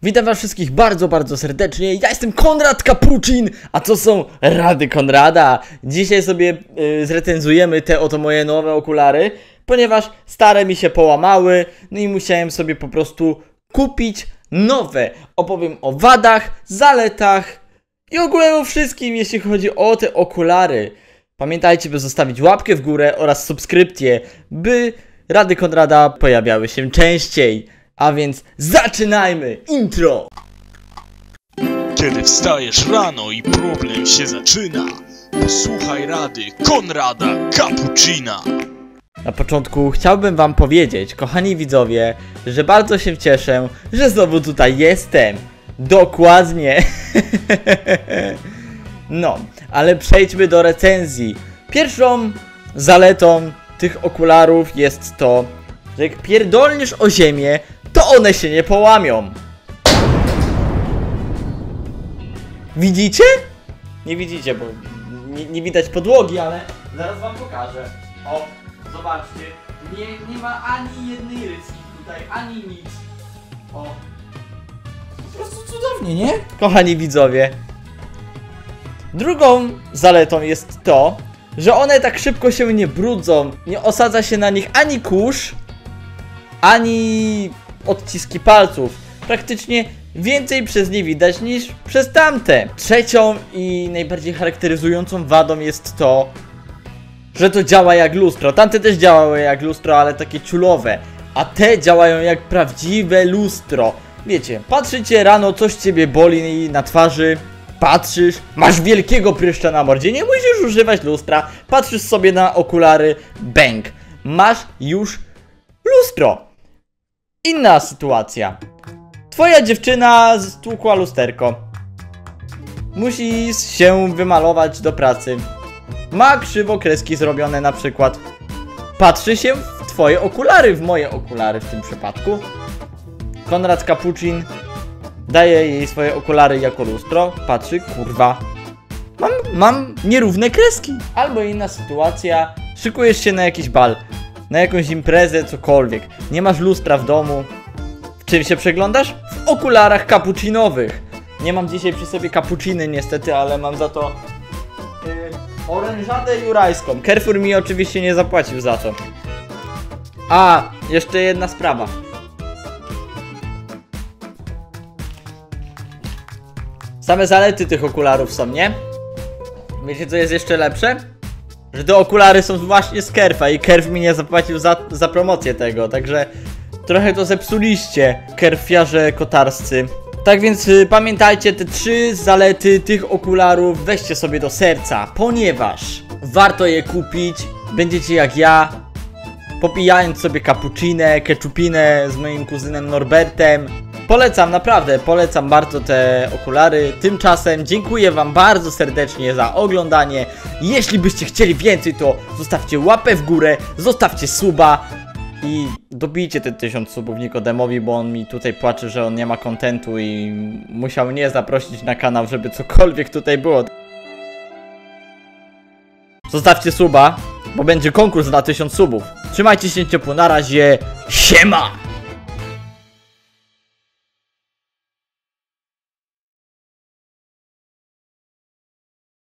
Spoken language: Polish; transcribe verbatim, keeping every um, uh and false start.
Witam was wszystkich bardzo, bardzo serdecznie. Ja jestem Konrad Kapucin, a to są Rady Konrada. Dzisiaj sobie yy, zrecenzujemy te oto moje nowe okulary, ponieważ stare mi się połamały, no i musiałem sobie po prostu kupić nowe. Opowiem o wadach, zaletach i ogólnie o wszystkim, jeśli chodzi o te okulary. Pamiętajcie, by zostawić łapkę w górę oraz subskrypcję, by Rady Konrada pojawiały się częściej. A więc zaczynajmy! Intro! Kiedy wstajesz rano i problem się zaczyna, posłuchaj rady Konrada Kapucina. Na początku chciałbym wam powiedzieć, kochani widzowie, że bardzo się cieszę, że znowu tutaj jestem. Dokładnie. No, ale przejdźmy do recenzji. Pierwszą zaletą tych okularów jest to, że jak pierdolniesz o ziemię, to one się nie połamią. Widzicie? Nie widzicie, bo nie, nie widać podłogi, ale zaraz wam pokażę. O, zobaczcie. Nie, nie ma ani jednej ryski tutaj, ani nic. O. Po prostu cudownie, nie? Kochani widzowie. Drugą zaletą jest to, że one tak szybko się nie brudzą. Nie osadza się na nich ani kurz, ani odciski palców. Praktycznie więcej przez nie widać niż przez tamte. Trzecią i najbardziej charakteryzującą wadą jest to, że to działa jak lustro. Tamte też działały jak lustro, ale takie ciulowe. A te działają jak prawdziwe lustro. Wiecie, patrzycie rano, coś ciebie boli na twarzy. Patrzysz, masz wielkiego pryszcza na mordzie, nie musisz używać lustra. Patrzysz sobie na okulary, bang. Masz już lustro. Inna sytuacja. Twoja dziewczyna stłukła lusterko. Musi się wymalować do pracy. Ma krzywo kreski zrobione na przykład. Patrzy się w twoje okulary, w moje okulary w tym przypadku. Konrad Kapucin daje jej swoje okulary jako lustro. Patrzy, kurwa, Mam, mam nierówne kreski. Albo inna sytuacja. Szykujesz się na jakiś bal, na jakąś imprezę, cokolwiek. Nie masz lustra w domu. W czym się przeglądasz? W okularach kapucinowych. Nie mam dzisiaj przy sobie kapuciny niestety, ale mam za to yy, orężadę jurajską. Carrefour mi oczywiście nie zapłacił za to. A, jeszcze jedna sprawa. Same zalety tych okularów są, nie? Wiecie co jest jeszcze lepsze? Że te okulary są właśnie z Kerfa i Kerf mi nie zapłacił za, za promocję tego, także trochę to zepsuliście, kerfiarze kotarscy. Tak więc y, pamiętajcie, te trzy zalety tych okularów weźcie sobie do serca, ponieważ warto je kupić, będziecie jak ja, popijając sobie cappuccinę, keczupinę z moim kuzynem Norbertem. Polecam, naprawdę, polecam bardzo te okulary. Tymczasem dziękuję wam bardzo serdecznie za oglądanie. Jeśli byście chcieli więcej, to zostawcie łapę w górę, zostawcie suba i dobijcie te tysiąc subów Nikodemowi, bo on mi tutaj płacze, że on nie ma kontentu i musiał mnie zaprosić na kanał, żeby cokolwiek tutaj było. Zostawcie suba, bo będzie konkurs na tysiąc subów. Trzymajcie się ciepło, na razie, siema!